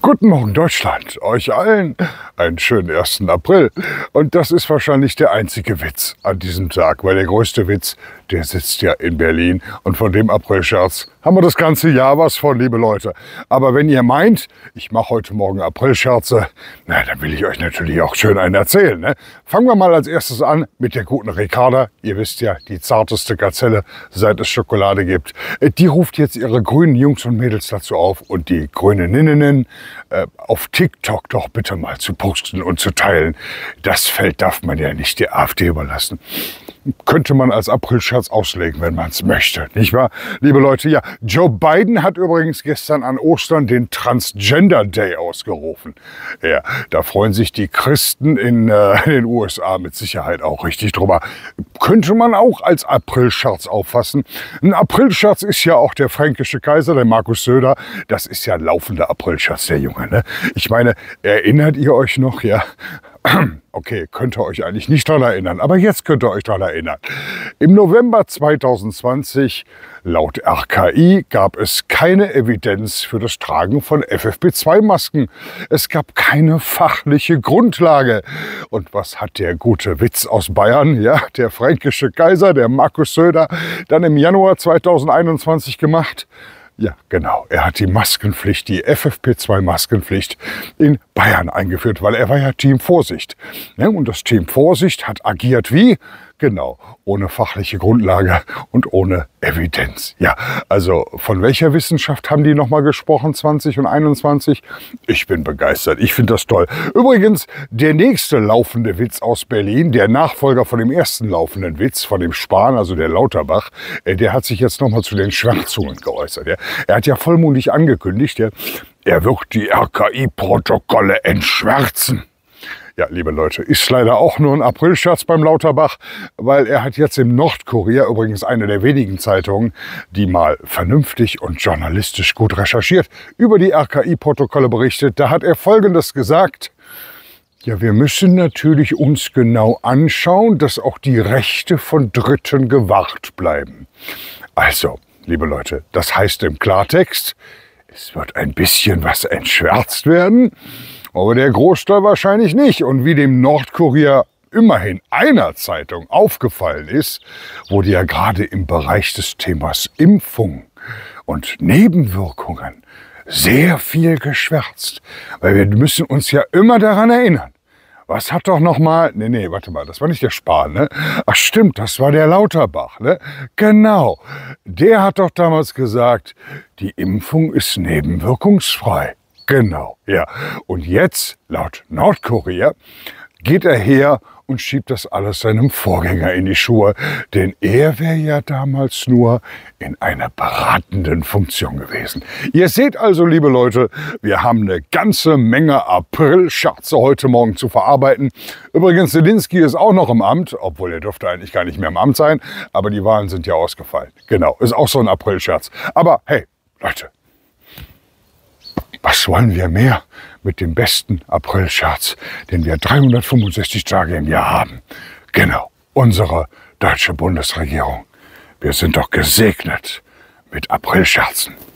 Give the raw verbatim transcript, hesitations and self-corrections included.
Guten Morgen Deutschland, euch allen einen schönen ersten April. Und das ist wahrscheinlich der einzige Witz an diesem Tag, weil der größte Witz, der sitzt ja in Berlin. Und von dem Aprilscherz haben wir das ganze Jahr was von, liebe Leute. Aber wenn ihr meint, ich mache heute Morgen Aprilscherze, na, dann will ich euch natürlich auch schön einen erzählen. Ne? Fangen wir mal als erstes an mit der guten Ricarda. Ihr wisst ja, die zarteste Gazelle, seit es Schokolade gibt. Die ruft jetzt ihre grünen Jungs und Mädels dazu auf und die Grüne-Ninnen äh, auf TikTok doch bitte mal zu posten und zu teilen. Das Feld darf man ja nicht der AfD überlassen. Könnte man als Aprilscherz auslegen, wenn man es möchte, nicht wahr? Liebe Leute, ja, Joe Biden hat übrigens gestern an Ostern den Transgender Day ausgerufen. Ja, da freuen sich die Christen in, äh, in den U S A mit Sicherheit auch richtig drüber. Könnte man auch als Aprilscherz auffassen. Ein Aprilscherz ist ja auch der fränkische Kaiser, der Markus Söder. Das ist ja laufender Aprilscherz, der Junge, ne? Ich meine, erinnert ihr euch noch, ja? Okay, könnt ihr euch eigentlich nicht daran erinnern, aber jetzt könnt ihr euch daran erinnern. Im November zweitausendzwanzig, laut R K I, gab es keine Evidenz für das Tragen von F F P zwei Masken. Es gab keine fachliche Grundlage. Und was hat der gute Witz aus Bayern, ja, der fränkische Kaiser, der Markus Söder, dann im Januar zweitausendeinundzwanzig gemacht? Ja, genau. Er hat die Maskenpflicht, die F F P zwei Maskenpflicht in Bayern eingeführt, weil er war ja Team Vorsicht. Und das Team Vorsicht hat agiert wie? Genau, ohne fachliche Grundlage und ohne Evidenz. Ja, also von welcher Wissenschaft haben die nochmal gesprochen, zwanzig und einundzwanzig? Ich bin begeistert, ich finde das toll. Übrigens, der nächste laufende Witz aus Berlin, der Nachfolger von dem ersten laufenden Witz, von dem Spahn, also der Lauterbach, der hat sich jetzt nochmal zu den Schwärzungen geäußert. Ja. Er hat ja vollmundig angekündigt, ja, er wird die R K I-Protokolle entschwärzen. Ja, liebe Leute, ist leider auch nur ein Aprilscherz beim Lauterbach, weil er hat jetzt im Nordkurier, übrigens eine der wenigen Zeitungen, die mal vernünftig und journalistisch gut recherchiert, über die R K I-Protokolle berichtet. Da hat er Folgendes gesagt: Ja, wir müssen natürlich uns genau anschauen, dass auch die Rechte von Dritten gewahrt bleiben. Also, liebe Leute, das heißt im Klartext, es wird ein bisschen was entschwärzt werden, aber der Großteil wahrscheinlich nicht. Und wie dem Nordkurier immerhin einer Zeitung aufgefallen ist, wurde ja gerade im Bereich des Themas Impfung und Nebenwirkungen sehr viel geschwärzt. Weil wir müssen uns ja immer daran erinnern. Was hat doch noch mal, nee, nee, warte mal, das war nicht der Spahn, ne? Ach stimmt, das war der Lauterbach, ne? Genau, der hat doch damals gesagt, die Impfung ist nebenwirkungsfrei. Genau, ja. Und jetzt, laut Nordkorea, geht er her und schiebt das alles seinem Vorgänger in die Schuhe. Denn er wäre ja damals nur in einer beratenden Funktion gewesen. Ihr seht also, liebe Leute, wir haben eine ganze Menge Aprilscherze heute Morgen zu verarbeiten. Übrigens, Zelensky ist auch noch im Amt, obwohl er dürfte eigentlich gar nicht mehr im Amt sein. Aber die Wahlen sind ja ausgefallen. Genau, ist auch so ein Aprilscherz. Aber hey, Leute, was wollen wir mehr mit dem besten Aprilscherz, den wir dreihundertfünfundsechzig Tage im Jahr haben? Genau, unsere deutsche Bundesregierung. Wir sind doch gesegnet mit Aprilscherzen.